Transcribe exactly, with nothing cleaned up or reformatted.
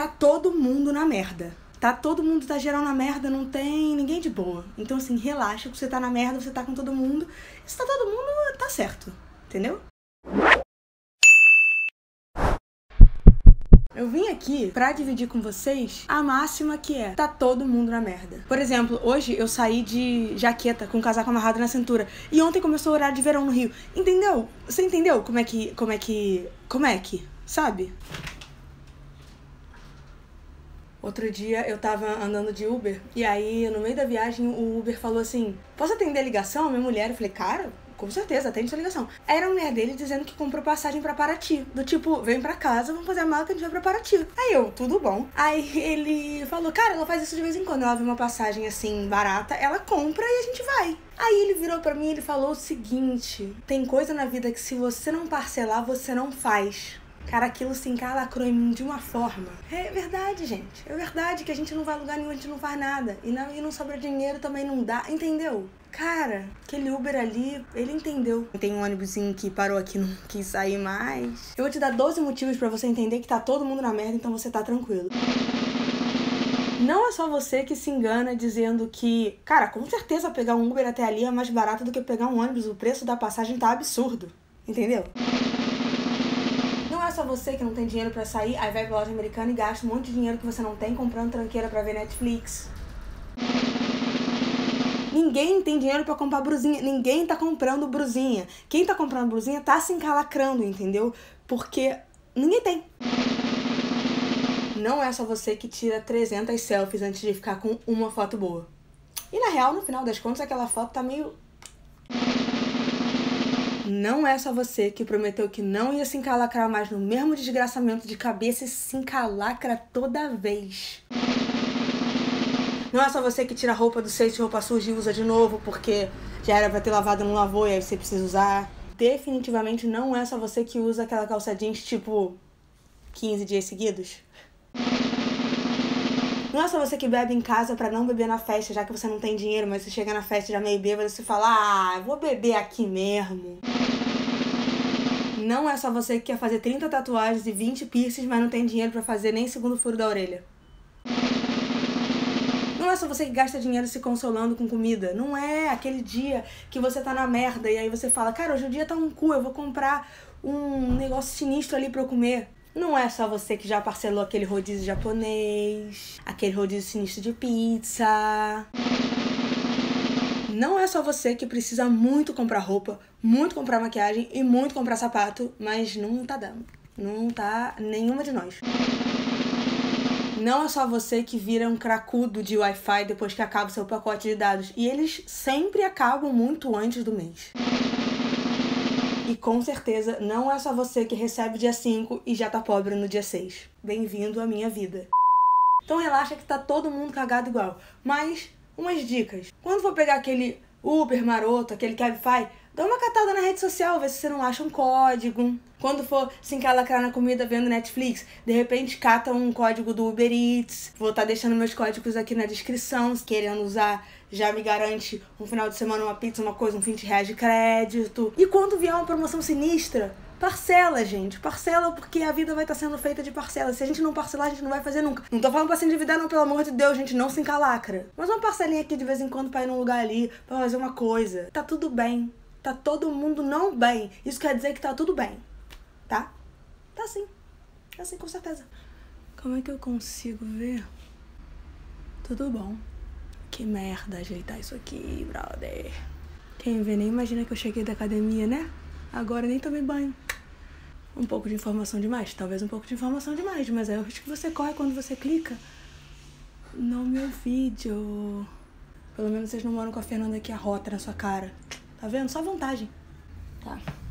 Tá todo mundo na merda. Tá todo mundo, tá geral na merda, não tem ninguém de boa. Então, assim, relaxa, que você tá na merda, você tá com todo mundo. Se tá todo mundo, tá certo. Entendeu? Eu vim aqui pra dividir com vocês a máxima que é: tá todo mundo na merda. Por exemplo, hoje eu saí de jaqueta com o casaco amarrado na cintura. E ontem começou o horário de verão no Rio. Entendeu? Você entendeu como é que... Como é que... Como é que... Sabe? Outro dia eu tava andando de Uber. E aí, no meio da viagem, o Uber falou assim: posso atender a ligação? Minha mulher. Eu falei: cara... com certeza, atende sua ligação. Aí era a mulher dele dizendo que comprou passagem pra Paraty. Do tipo, vem pra casa, vamos fazer a mala que a gente vai pra Paraty. Aí eu, tudo bom. Aí ele falou, cara, ela faz isso de vez em quando. Ela vê uma passagem assim, barata, ela compra e a gente vai. Aí ele virou pra mim e ele falou o seguinte: tem coisa na vida que se você não parcelar, você não faz. Cara, aquilo se encalacrou em mim de uma forma. É verdade, gente. É verdade que a gente não vai a lugar nenhum, a gente não faz nada. E não, e não sobra dinheiro, também não dá. Entendeu? Cara, aquele Uber ali, ele entendeu. Tem um ônibusinho que parou aqui, não quis sair mais. Eu vou te dar doze motivos pra você entender que tá todo mundo na merda, então você tá tranquilo. Não é só você que se engana dizendo que, cara, com certeza pegar um Uber até ali é mais barato do que pegar um ônibus. O preço da passagem tá absurdo. Entendeu? Não é só você que não tem dinheiro pra sair, aí vai pra loja americana e gasta um monte de dinheiro que você não tem comprando tranqueira pra ver Netflix. Ninguém tem dinheiro pra comprar brusinha. Ninguém tá comprando brusinha. Quem tá comprando brusinha tá se encalacrando, entendeu? Porque ninguém tem. Não é só você que tira trezentas selfies antes de ficar com uma foto boa. E na real, no final das contas, aquela foto tá meio... Não é só você que prometeu que não ia se encalacrar mais no mesmo desgraçamento de cabeça e se encalacra toda vez. Não é só você que tira a roupa do cesto de roupa suja e usa de novo porque já era pra ter lavado e não lavou e aí você precisa usar. Definitivamente não é só você que usa aquela calça jeans tipo quinze dias seguidos. Não é só você que bebe em casa pra não beber na festa, já que você não tem dinheiro, mas você chega na festa já meio bêbado e você fala, ah, vou beber aqui mesmo. Não é só você que quer fazer trinta tatuagens e vinte piercings, mas não tem dinheiro pra fazer nem segundo furo da orelha. Não é só você que gasta dinheiro se consolando com comida. Não é aquele dia que você tá na merda e aí você fala, cara, hoje o dia tá um cu, eu vou comprar um negócio sinistro ali pra eu comer. Não é só você que já parcelou aquele rodízio japonês, aquele rodízio sinistro de pizza. Não é só você que precisa muito comprar roupa, muito comprar maquiagem e muito comprar sapato, mas não tá dando. Não tá nenhuma de nós. Não é só você que vira um cracudo de Wi-Fi depois que acaba o seu pacote de dados. E eles sempre acabam muito antes do mês. E com certeza não é só você que recebe dia cinco e já tá pobre no dia seis. Bem-vindo à minha vida. Então relaxa que tá todo mundo cagado igual. Mas, umas dicas. Quando for pegar aquele Uber maroto, aquele Cabify, dá uma catada na rede social, vê se você não acha um código. Quando for se encalacrar na comida vendo Netflix, de repente cata um código do Uber Eats. Vou estar deixando meus códigos aqui na descrição, se querendo usar, já me garante um final de semana uma pizza, uma coisa, um vinte reais de crédito. E quando vier uma promoção sinistra, parcela, gente. Parcela porque a vida vai estar sendo feita de parcelas. Se a gente não parcelar, a gente não vai fazer nunca. Não tô falando pra se endividar não, pelo amor de Deus, gente, não se encalacra. Mas uma parcelinha aqui de vez em quando pra ir num lugar ali, pra fazer uma coisa. Tá tudo bem. Tá todo mundo não bem. Isso quer dizer que tá tudo bem. Tá? Tá sim. Tá sim, com certeza. Como é que eu consigo ver? Tudo bom. Que merda ajeitar isso aqui, brother. Quem vê nem imagina que eu cheguei da academia, né? Agora nem tomei banho. Um pouco de informação demais? Talvez um pouco de informação demais, mas é o risco que você corre quando você clica no meu vídeo. Pelo menos vocês não moram com a Fernanda aqui a rota na sua cara. Tá vendo? Só vantagem. Tá.